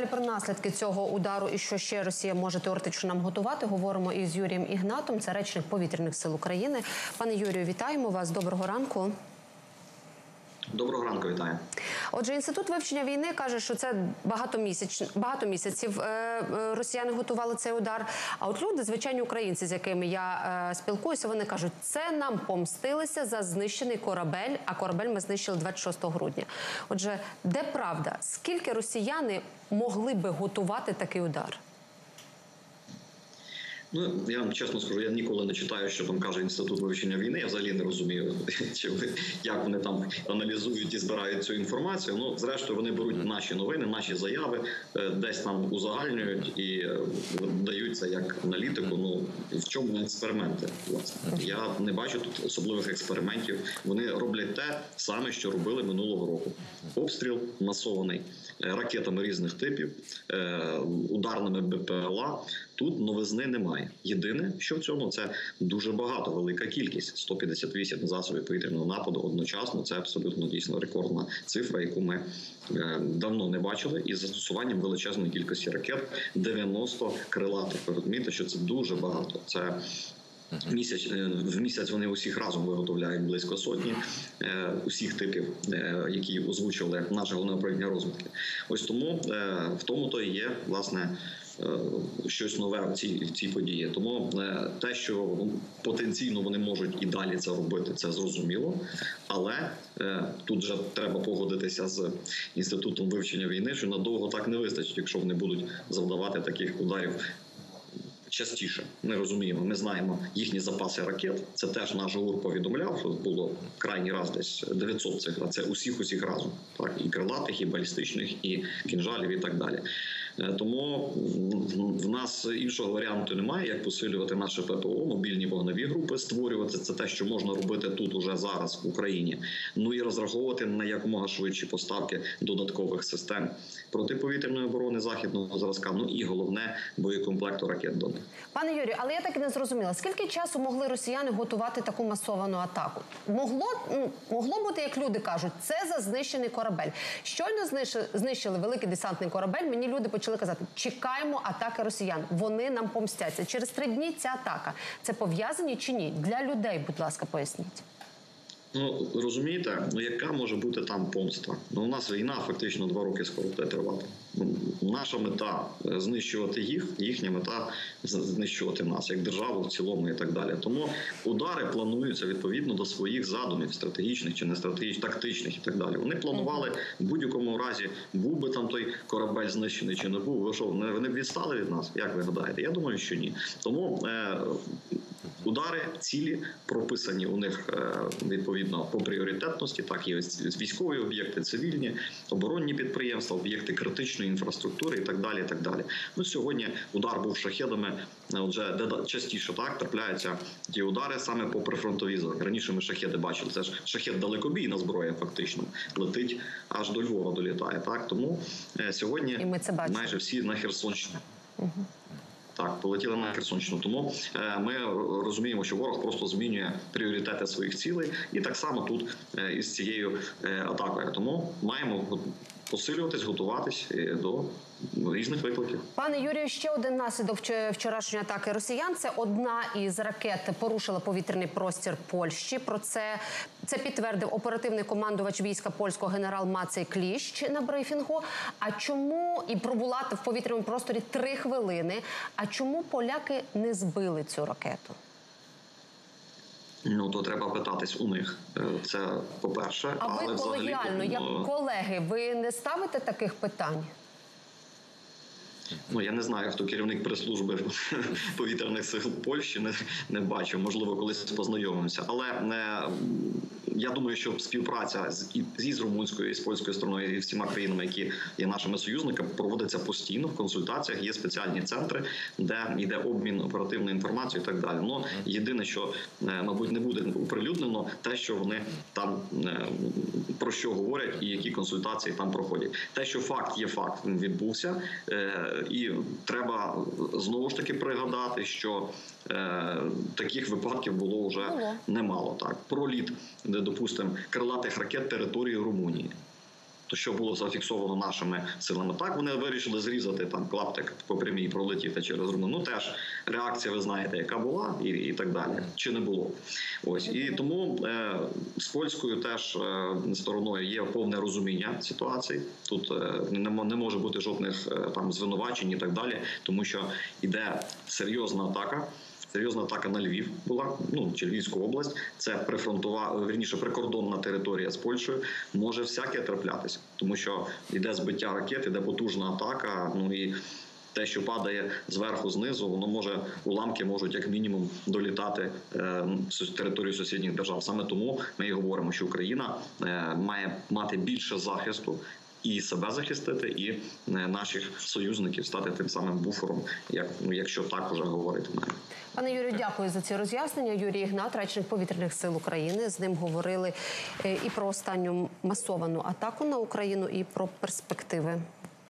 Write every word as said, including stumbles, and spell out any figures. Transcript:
Далі про наслідки цього удару і що ще Росія може теоретично нам готувати, говоримо із Юрієм Ігнатом, це речник Повітряних сил України. Пане Юрію, вітаємо вас. Доброго ранку. Доброго ранку, вітаю. Отже, Інститут вивчення війни каже, що це багатомісяч... багато місяців е, росіяни готували цей удар. А от люди, звичайні українці, з якими я е, спілкуюся, вони кажуть, це нам помстилися за знищений корабель, а корабель ми знищили двадцять шостого грудня. Отже, де правда? Скільки росіяни могли би готувати такий удар? Ну, я вам чесно скажу, я ніколи не читаю, що там каже Інститут вивчення війни. Я взагалі не розумію, як вони там аналізують і збирають цю інформацію. Ну, зрештою, вони беруть наші новини, наші заяви, десь там узагальнюють і дають це як аналітику. Ну, в чому експерименти, власне? Я не бачу тут особливих експериментів. Вони роблять те саме, що робили минулого року. Обстріл масований ракетами різних типів, ударними БПЛА. Тут новизни немає. Єдине, що в цьому, це дуже багато, велика кількість. сто п'ятдесят вісім засобів повітряного нападу одночасно. Це абсолютно дійсно рекордна цифра, яку ми е, давно не бачили. Із застосуванням величезної кількості ракет, дев'яносто крилатих. Ви розумієте, що це дуже багато. Це Місяць, в місяць вони усіх разом виготовляють близько сотні е, усіх типів, е, які озвучували наше головне управління розвідки. Ось тому е, в тому то і є, власне, е, щось нове в цій, в цій події. Тому е, те, що потенційно вони можуть і далі це робити, це зрозуміло. Але е, тут вже треба погодитися з Інститутом вивчення війни, що надовго так не вистачить, якщо вони будуть завдавати таких ударів частіше. Ми розуміємо, ми знаємо їхні запаси ракет. Це теж наш ГУР повідомляв, що було крайній раз десь дев'ятсот цих. Це усіх-усіх разом. Так, і крилатих, і балістичних, і кінжалів, і так далі. Тому в нас іншого варіанту немає, як посилювати наше ППО, мобільні вогневі групи, створювати. Це те, що можна робити тут уже зараз в Україні. Ну і розраховувати на якомога швидші поставки додаткових систем протиповітряної оборони західного зразка, ну і головне боєкомплекту ракет до них. Пане Юрію, але я так і не зрозуміла, скільки часу могли росіяни готувати таку масовану атаку? Могло, могло бути, як люди кажуть, це за знищений корабель. Щойно знищили, знищили великий десантний корабель, мені люди почали казати, чекаємо атаки росіян, вони нам помстяться. Через три дні ця атака. Це пов'язані чи ні? Для людей, будь ласка, поясніть. Ну, розумієте, ну яка може бути там помста? Ну, у нас війна фактично два роки скоро буде тривати. Наша мета – знищувати їх, їхня мета – знищувати нас, як державу в цілому і так далі. Тому удари плануються відповідно до своїх задумів, стратегічних чи не стратегічних, тактичних і так далі. Вони планували в будь-якому разі, був би там той корабель знищений чи не був. Ви що, вони б відстали від нас? Як ви гадаєте? Я думаю, що ні. Тому е удари, цілі прописані у них відповідно по пріоритетності. Так, є військові об'єкти, цивільні, оборонні підприємства, об'єкти критичної інфраструктури і так далі. І так далі. Ну, сьогодні удар був шахедами, отже, де частіше так трапляються ті удари саме по прифронтовій зоні. Раніше ми шахеди бачили, це ж шахед далекобійна зброя фактично, летить аж до Львова, долітає. Так, тому сьогодні майже всі на Херсонщині. Угу. Так, полетіли на Херсонщину. Тому е, ми розуміємо, що ворог просто змінює пріоритети своїх цілей. І так само тут е, із цією е, атакою. Тому маємо посилюватись, готуватись до різних викликів. Пане Юрію, ще один наслідок вчорашньої атаки росіян. Це одна із ракет порушила повітряний простір Польщі. Про це, це підтвердив оперативний командувач війська польського генерал Мацей Кліщ на брифінгу. А чому, і пробула в повітряному просторі три хвилини, а чому поляки не збили цю ракету? Ну, то треба питатись у них. Це по-перше. А ви колегіально, як колеги, ви не ставите таких питань? Ну, я не знаю, хто керівник прес-служби повітряних сил Польщі, не, не бачу, можливо, колись познайомимося. Але не, я думаю, що співпраця з, і з румунською, і з польською стороною, і всіма країнами, які є нашими союзниками, проводиться постійно в консультаціях, є спеціальні центри, де йде обмін оперативною інформацією і так далі. Ну, єдине, що, мабуть, не буде оприлюднено, те, що вони там, про що говорять і які консультації там проходять. Те, що факт є факт, він відбувся. І треба знову ж таки пригадати, що е, таких випадків було вже немало. Так, проліт, де, допустимо, крилатих ракет території Румунії. то що було зафіксовано нашими силами. Так, вони вирішили зрізати там клаптик по прямій, пролетіти через Румунію. Ну теж реакція, ви знаєте, яка була, і, і так далі, чи не було. Ось і тому е, з польською теж е, стороною є повне розуміння ситуації. Тут е, не, не може бути жодних е, там звинувачень і так далі, тому що йде серйозна атака. Серйозна атака на Львів була, ну чи Львівську область. Це прифронтова, вірніше, прикордонна територія з Польщею. Може всяке траплятися, тому що йде збиття ракет, йде потужна атака. Ну і те, що падає зверху, знизу, воно може, уламки можуть як мінімум долітати е, територію сусідніх держав. Саме тому ми і говоримо, що Україна е, має мати більше захисту. І себе захистити, і наших союзників стати тим самим буфером, як ну, якщо так уже говорити навіть. Пане Юрію, дякую за ці роз'яснення. Юрій Ігнат, речник повітряних сил України. З ним говорили і про останню масовану атаку на Україну, і про перспективи